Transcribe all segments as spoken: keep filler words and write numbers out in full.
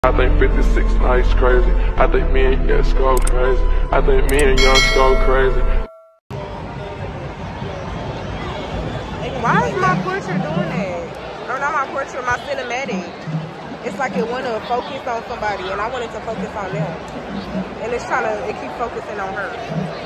I think fifty-six nights crazy. I think me and Yes go crazy. I think me and Young go crazy. Why is my portrait doing that? No, not my portrait, my cinematic. It's like it want to focus on somebody, and I wanted to focus on them. And it's trying to, it keeps focusing on her.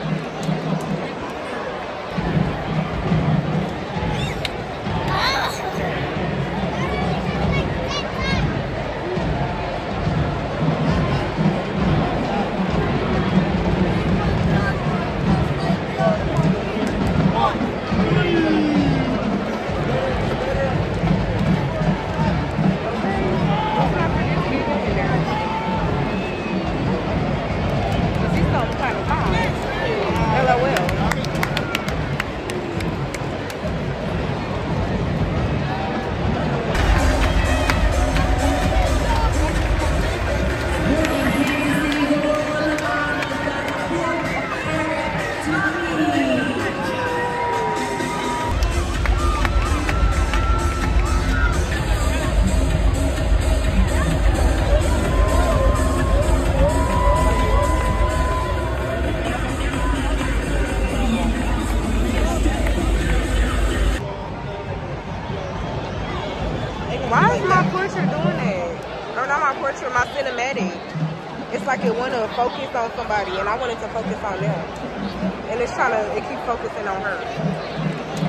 Why is my portrait doing that? No, not my portrait, my cinematic. It's like it want to focus on somebody, and I wanted to focus on them. And it's trying to, it keeps focusing on her.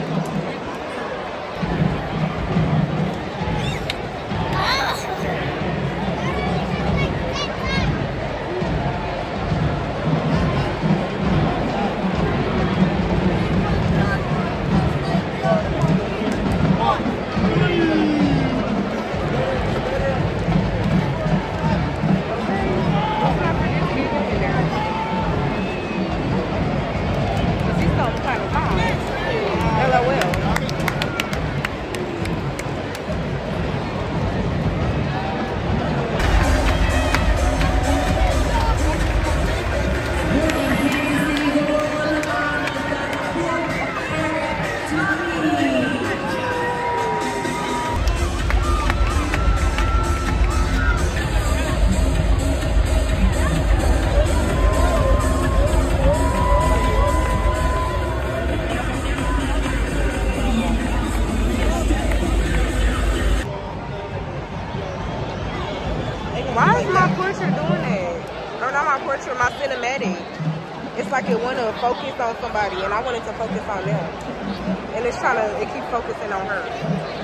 Why is my portrait doing that? No, not my portrait, my cinematic. It's like it want to focus on somebody, and I wanted to focus on them. And it's trying to, it keeps focusing on her.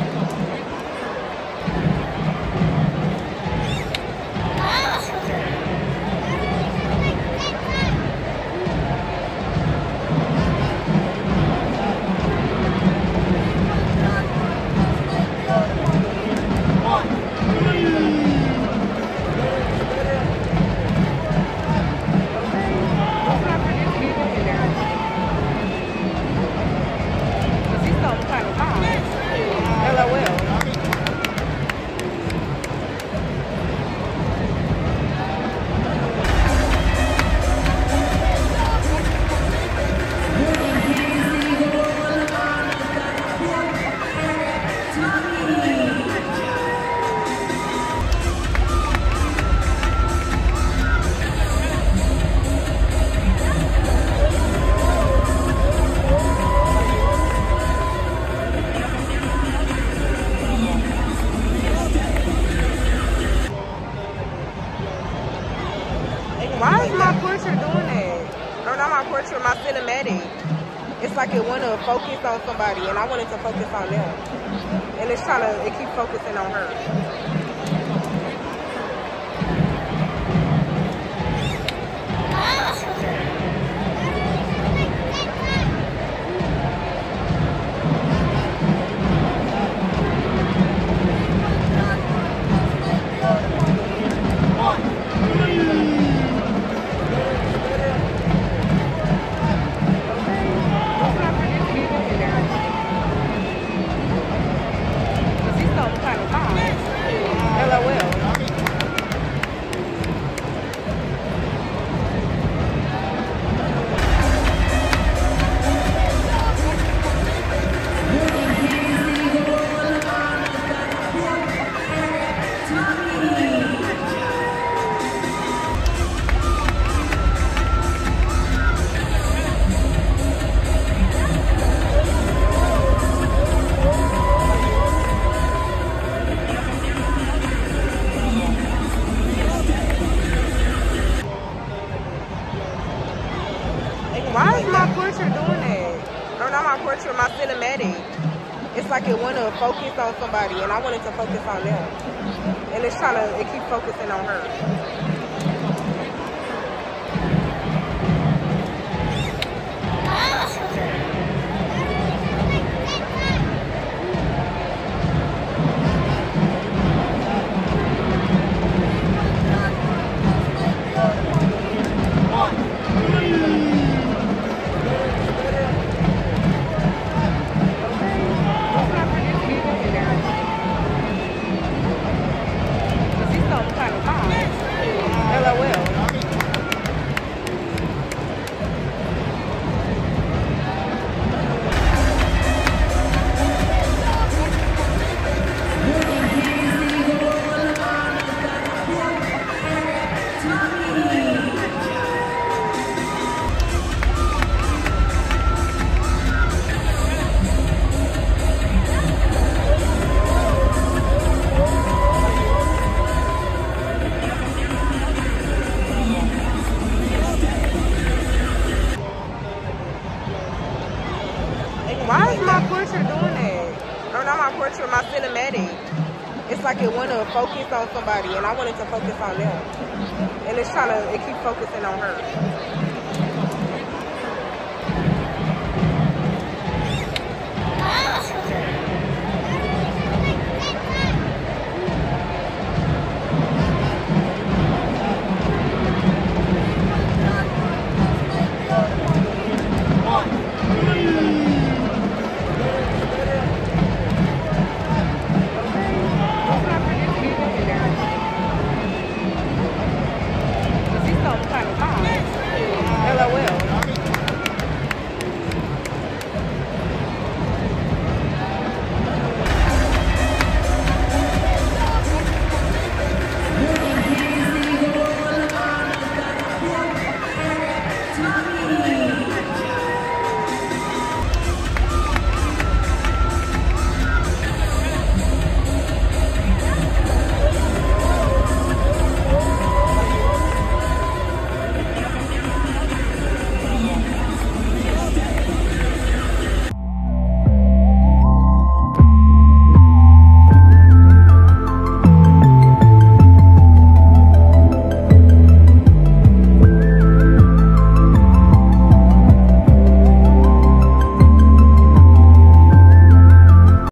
Why is my portrait doing that? No, not my portrait, my cinematic. It's like it want to focus on somebody, and I wanted to focus on them. And it's trying to, it keeps focusing on her. Kind of fine. cinematic. It's like it want to focus on somebody, and I wanted to focus on them. And it's trying to, it keep focusing on her. Why is my portrait doing that? Or not my portrait, my cinematic. It's like it want to focus on somebody, and I wanted to focus on them. And it's trying to, it keep focusing on her.